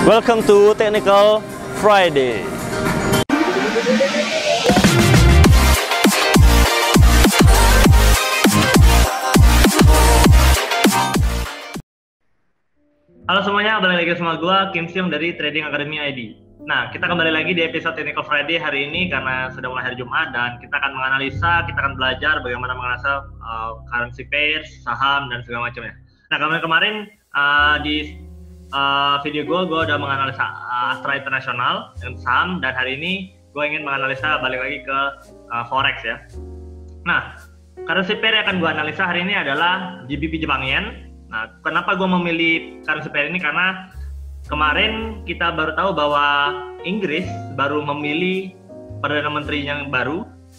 Welcome to Technical Friday. Halo semuanya, balik lagi sama gue, Kim Siong dari Trading Academy ID. Nah, kita kembali lagi di episode Technical Friday hari ini karena sudah mulai hari Jumat dan kita akan menganalisa, kita akan belajar bagaimana menganalisa currency pairs, saham, dan segala macamnya. Nah, kemarin di video gue udah menganalisa Astra International dan saham, dan hari ini gue ingin menganalisa balik lagi ke Forex ya. Nah, currency pair yang akan gue analisa hari ini adalah GBP Jepang Yen. Nah, kenapa gue memilih currency pair ini? Karena kemarin kita baru tahu bahwa Inggris baru memilih Perdana Menteri yang baru,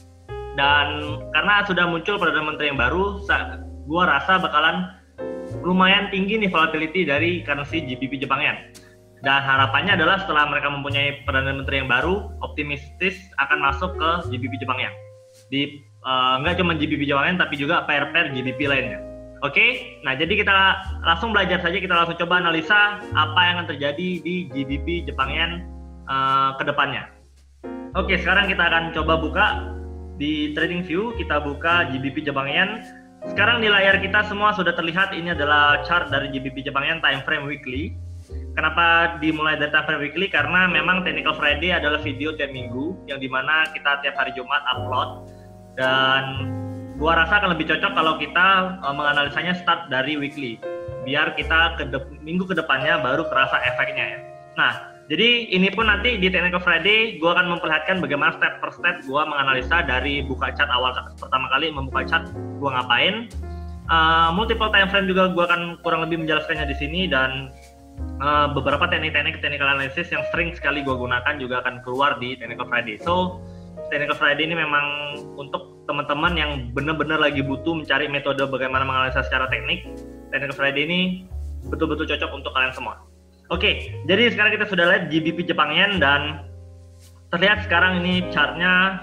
dan karena sudah muncul Perdana Menteri yang baru, gue rasa bakalan lumayan tinggi nih volatility dari currency GBP Jepang Yen. Dan harapannya adalah setelah mereka mempunyai Perdana Menteri yang baru, optimistis akan masuk ke GBP Jepang Yen. Nggak cuma GBP Jepang Yen, tapi juga pair-pair GBP lainnya. Oke, nah jadi kita langsung belajar saja, kita langsung coba analisa apa yang akan terjadi di GBP Jepang Yen ke depannya. Oke, sekarang kita akan coba buka di TradingView, kita buka GBP Jepang Yen. Sekarang di layar kita semua sudah terlihat, ini adalah chart dari GBP Jepang Yen time frame weekly. Kenapa dimulai dari time frame weekly? Karena memang Technical Friday adalah video tiap minggu, yang dimana kita tiap hari Jumat upload, dan gua rasa akan lebih cocok kalau kita menganalisanya start dari weekly, biar kita minggu kedepannya baru terasa efeknya ya. Nah, jadi ini pun nanti di Technical Friday gua akan memperlihatkan bagaimana step per step gua menganalisa dari buka chart awal pertama kali membuka chart gua ngapain. Multiple time frame juga gua akan kurang lebih menjelaskannya di sini, dan beberapa teknik-teknik technical analysis yang sering sekali gua gunakan juga akan keluar di Technical Friday. So, Technical Friday ini memang untuk teman-teman yang benar-benar lagi butuh mencari metode bagaimana menganalisa secara teknik. Technical Friday ini betul-betul cocok untuk kalian semua. Oke, jadi sekarang kita sudah lihat GBP Jepang Yen, dan terlihat sekarang ini chartnya.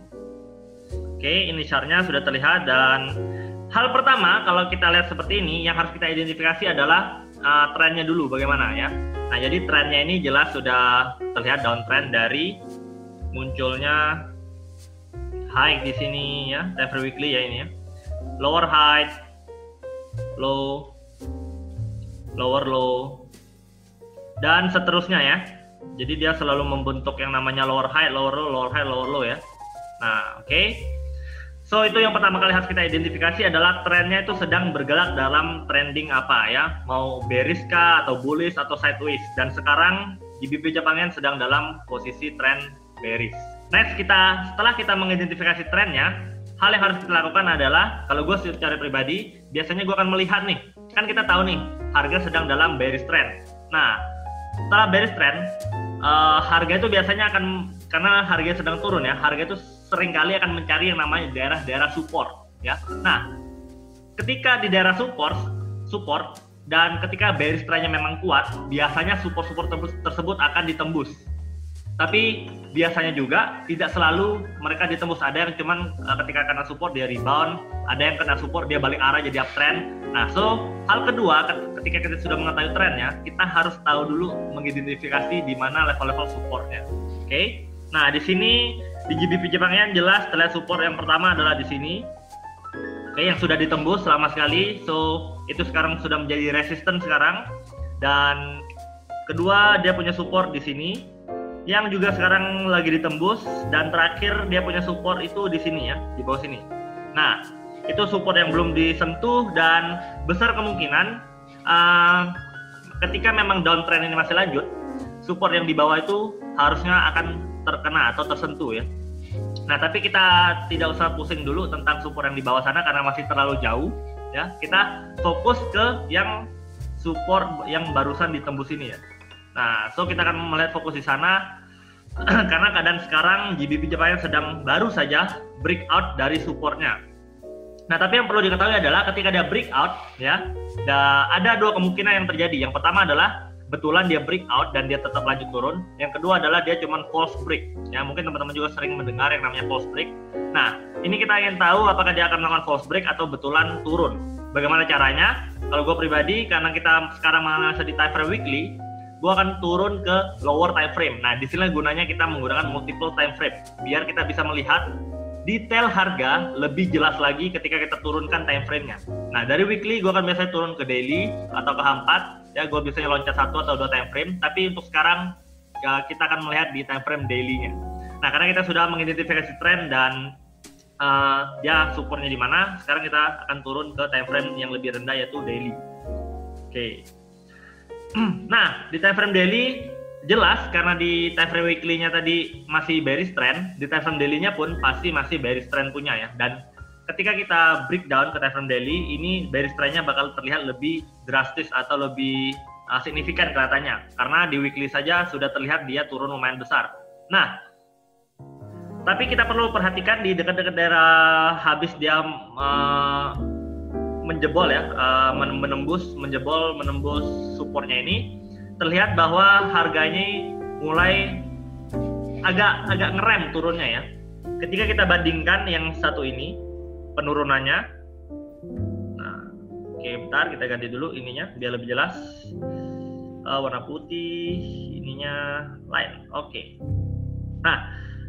Oke, ini chartnya sudah terlihat, dan hal pertama kalau kita lihat seperti ini, yang harus kita identifikasi adalah trennya dulu bagaimana ya. Nah, jadi trennya ini jelas sudah terlihat downtrend dari munculnya high di sini ya, time frame weekly ya ini ya. Lower high, low, lower low, dan seterusnya ya. Jadi dia selalu membentuk yang namanya lower high, lower low, lower high, lower low ya. Nah, oke. So itu yang pertama kali harus kita identifikasi adalah trennya itu sedang bergerak dalam trending apa ya, mau bearish kah atau bullish atau sideways. Dan sekarang GBP Jepang Yen sedang dalam posisi trend bearish. Next, setelah kita mengidentifikasi trennya, hal yang harus kita lakukan adalah, kalau gue secara pribadi, biasanya gue akan melihat nih, kan kita tahu nih, harga sedang dalam bearish trend. Nah, setelah bearish trend, harga itu biasanya akan, karena harga sedang turun ya, harga itu seringkali akan mencari yang namanya daerah-daerah support ya. Nah, ketika di daerah support dan ketika bearish trendnya memang kuat, biasanya support tersebut akan ditembus. Tapi biasanya juga tidak selalu mereka ditembus. Ada yang cuman ketika kena support dia rebound, ada yang kena support dia balik arah jadi uptrend. Nah, so hal kedua, ketika kita sudah mengetahui trennya, kita harus tahu dulu mengidentifikasi di mana level-level supportnya. Oke. Nah, di sini di GBP Jepang Yen jelas terlihat support yang pertama adalah di sini. Oke, yang sudah ditembus lama sekali. So itu sekarang sudah menjadi resistance sekarang. Dan kedua, dia punya support di sini yang juga sekarang lagi ditembus, dan terakhir dia punya support itu di sini ya, di bawah sini. Nah, itu support yang belum disentuh, dan besar kemungkinan ketika memang downtrend ini masih lanjut, support yang di bawah itu harusnya akan terkena atau tersentuh ya. Nah, tapi kita tidak usah pusing dulu tentang support yang di bawah sana karena masih terlalu jauh ya. Kita fokus ke yang support yang barusan ditembus ini ya. Nah, so kita akan melihat fokus di sana karena keadaan sekarang GBP Jepang Yen sedang baru saja breakout dari supportnya. Nah, tapi yang perlu diketahui adalah ketika dia breakout ya, ada dua kemungkinan yang terjadi. Yang pertama adalah betulan dia breakout dan dia tetap lanjut turun. Yang kedua adalah dia cuma false break. Ya, mungkin teman-teman juga sering mendengar yang namanya false break. Nah, ini kita ingin tahu apakah dia akan melakukan false break atau betulan turun. Bagaimana caranya? Kalau gue pribadi, karena kita sekarang menganalisa di time frame weekly, gue akan turun ke lower time frame. Nah, di sini gunanya kita menggunakan multiple time frame biar kita bisa melihat detail harga lebih jelas lagi ketika kita turunkan time frame-nya. Nah, dari weekly gue akan biasanya turun ke daily atau ke H4, ya gue biasanya loncat 1 atau 2 time frame, tapi untuk sekarang ya, kita akan melihat di time frame daily-nya. Nah, karena kita sudah mengidentifikasi trend dan ya supportnya di mana, sekarang kita akan turun ke time frame yang lebih rendah yaitu daily. Oke. Nah, di time frame daily jelas karena di time frame weekly-nya tadi masih bearish trend, di time frame daily-nya pun pasti masih bearish trend punya ya. Dan ketika kita breakdown ke time frame daily, ini bearish trend-nya bakal terlihat lebih drastis atau lebih signifikan kelihatannya. Karena di weekly saja sudah terlihat dia turun lumayan besar. Nah, tapi kita perlu perhatikan di dekat-dekat daerah habis dia menjebol ya, menembus supportnya ini, terlihat bahwa harganya mulai agak ngerem turunnya ya. Ketika kita bandingkan yang satu ini penurunannya, nah, oke bentar kita ganti dulu ininya biar lebih jelas. Warna putih, ininya lain. Oke. Nah,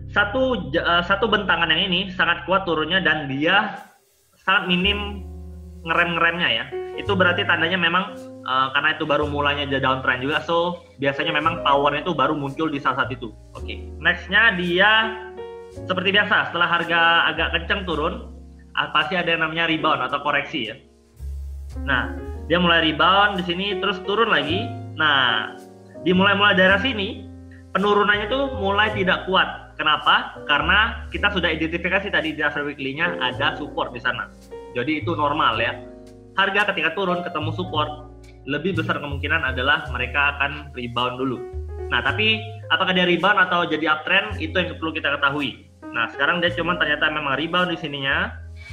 satu bentangan yang ini sangat kuat turunnya dan dia sangat minim ngerem-ngeremnya ya. Itu berarti tandanya memang karena itu baru mulanya downtrend juga, so biasanya memang powernya itu baru muncul di saat itu. Oke. Nextnya dia seperti biasa setelah harga agak kencang turun, pasti ada yang namanya rebound atau koreksi ya. Nah, dia mulai rebound di sini terus turun lagi. Nah, di mulai daerah sini penurunannya tuh mulai tidak kuat. Kenapa? Karena kita sudah identifikasi tadi di after weekly-nya ada support di sana. Jadi itu normal ya. Harga ketika turun ketemu support, lebih besar kemungkinan adalah mereka akan rebound dulu. Nah, tapi apakah dia rebound atau jadi uptrend, itu yang perlu kita ketahui. Nah, sekarang dia cuma ternyata memang rebound di sininya,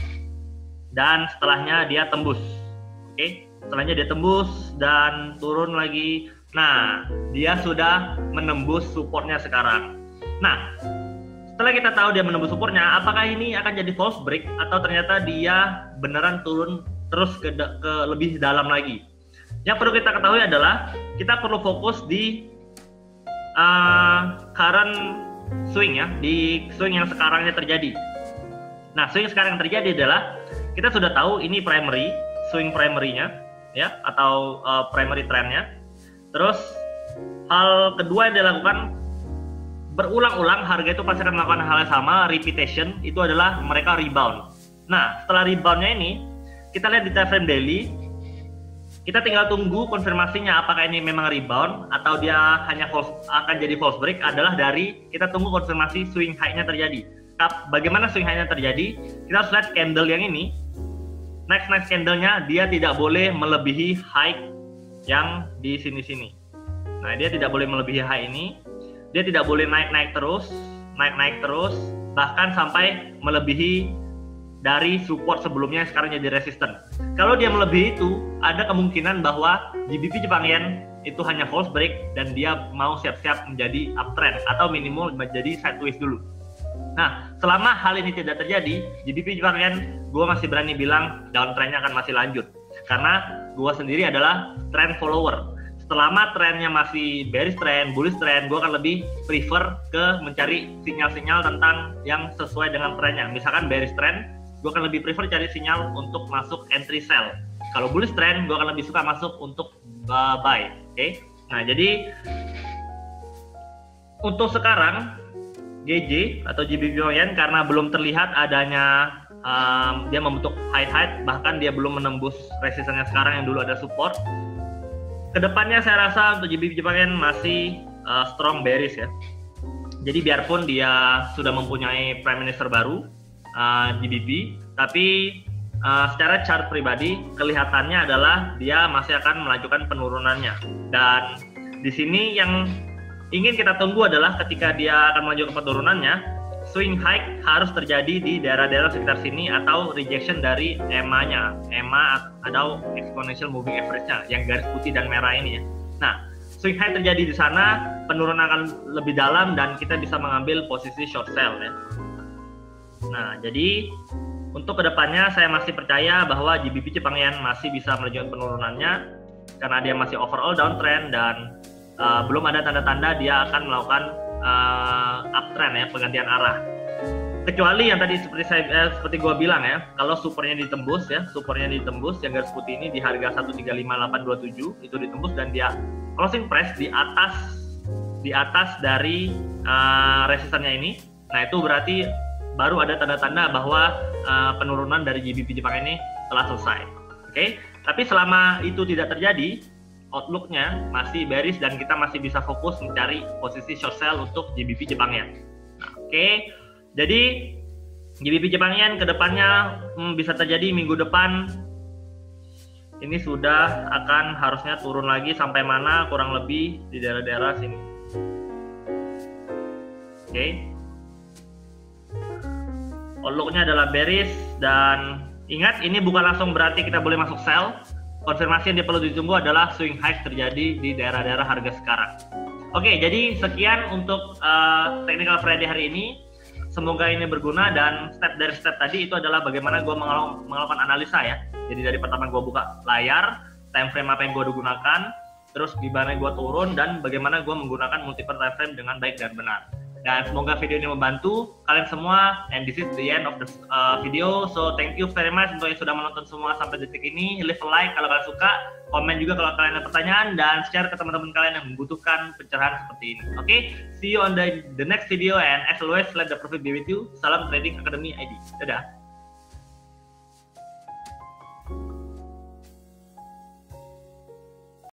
dan setelahnya dia tembus. Oke, setelahnya dia tembus dan turun lagi. Nah, dia sudah menembus supportnya sekarang. Nah, setelah kita tahu dia menembus supportnya, apakah ini akan jadi false break atau ternyata dia beneran turun terus ke lebih dalam lagi? Yang perlu kita ketahui adalah kita perlu fokus di current swing ya, di swing yang sekarangnya terjadi. Nah, swing sekarang yang terjadi adalah kita sudah tahu ini primary, swing primary-nya ya, atau primary trend-nya. Terus hal kedua yang dilakukan berulang-ulang, harga itu pasti akan melakukan hal yang sama, repetition, itu adalah mereka rebound. Nah, setelah reboundnya ini, kita lihat di time frame daily, kita tinggal tunggu konfirmasinya apakah ini memang rebound atau dia hanya akan jadi false break adalah dari kita tunggu konfirmasi swing high-nya terjadi. Bagaimana swing high-nya terjadi? Kita harus lihat candle yang ini. Next candle-nya dia tidak boleh melebihi high yang di sini-sini. Nah, dia tidak boleh melebihi high ini. Dia tidak boleh naik terus, bahkan sampai melebihi dari support sebelumnya yang sekarang jadi resisten. Kalau dia melebihi itu, ada kemungkinan bahwa GBP Jepang Yen itu hanya false break dan dia mau siap-siap menjadi uptrend atau minimal menjadi sideways dulu. Nah, selama hal ini tidak terjadi, GBP Jepang Yen, gue masih berani bilang downtrendnya akan masih lanjut. Karena gue sendiri adalah trend follower. Selama trennya masih bearish trend, bullish trend, gue akan lebih prefer ke mencari sinyal-sinyal tentang yang sesuai dengan trennya. Misalkan bearish trend, gue akan lebih prefer cari sinyal untuk masuk entry sell. Kalau bullish trend, gue akan lebih suka masuk untuk buy. Oke? Nah, jadi untuk sekarang GJ atau GBP Yen karena belum terlihat adanya dia membentuk high, bahkan dia belum menembus resistennya sekarang yang dulu ada support. Kedepannya saya rasa untuk GBP Jepang Yen masih strong bearish ya. Jadi biarpun dia sudah mempunyai Prime Minister baru GBP, tapi secara chart pribadi kelihatannya adalah dia masih akan melanjutkan penurunannya. Dan di sini yang ingin kita tunggu adalah ketika dia akan melanjutkan penurunannya, swing high harus terjadi di daerah-daerah sekitar sini atau rejection dari EMA-nya, atau exponential moving average-nya yang garis putih dan merah ini ya. Nah, swing high terjadi di sana, penurunan akan lebih dalam dan kita bisa mengambil posisi short sell ya. Nah, jadi untuk kedepannya saya masih percaya bahwa GBP Jepang Yen masih bisa melanjutkan penurunannya karena dia masih overall downtrend dan belum ada tanda-tanda dia akan melakukan uptrend ya, pergantian arah. Kecuali yang tadi seperti gua bilang ya, kalau supernya ditembus ya, yang garis putih ini di harga 135.827 itu ditembus dan dia closing price di atas dari resistannya ini. Nah, itu berarti baru ada tanda-tanda bahwa penurunan dari GBP Jepang ini telah selesai. Oke, tapi selama itu tidak terjadi, outlook-nya masih bearish dan kita masih bisa fokus mencari posisi short sell untuk GBP Jepang Yen. Nah, oke. Jadi GBP Jepang Yen kedepannya bisa terjadi minggu depan ini sudah akan harusnya turun lagi sampai mana, kurang lebih di daerah-daerah sini. Oke. Outlook-nya adalah bearish dan ingat ini bukan langsung berarti kita boleh masuk sell. Konfirmasi yang perlu ditunggu adalah swing high terjadi di daerah-daerah harga sekarang. Oke, jadi sekian untuk Technical Friday hari ini. Semoga ini berguna dan step dari step tadi itu adalah bagaimana gue melakukan analisa ya. Jadi dari pertama gue buka layar, time frame apa yang gue gunakan, terus gimana gue turun dan bagaimana gue menggunakan multiple time frame dengan baik dan benar. Dan semoga video ini membantu kalian semua. And this is the end of the video. So thank you very much untuk yang sudah menonton semua sampai detik ini. Leave a like kalau kalian suka, komen juga kalau kalian ada pertanyaan, dan share ke teman-teman kalian yang membutuhkan pencerahan seperti ini. Oke, see you on the next video and as always let the profit be with you. Salam Trading Academy ID. Dadah.